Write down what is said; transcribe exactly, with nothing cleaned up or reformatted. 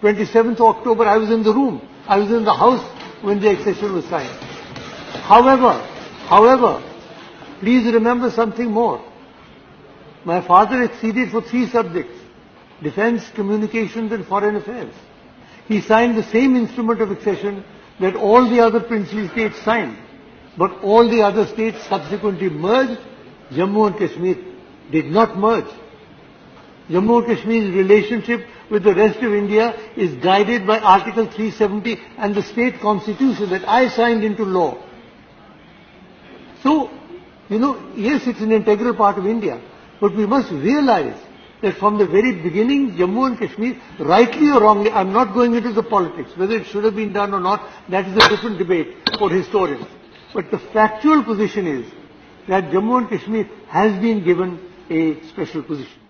twenty-seventh of October, I was in the room. I was in the house when the accession was signed. However, however, please remember something more. My father acceded for three subjects: defense, communications and foreign affairs. He signed the same instrument of accession that all the other princely states signed. But all the other states subsequently merged. Jammu and Kashmir did not merge. Jammu and Kashmir's relationship with the rest of India is guided by Article three seventy and the state constitution that I signed into law. So, you know, yes, it's an integral part of India, but we must realize that from the very beginning, Jammu and Kashmir, rightly or wrongly, I'm not going into the politics, whether it should have been done or not, that is a different debate for historians. But the factual position is that Jammu and Kashmir has been given a special position.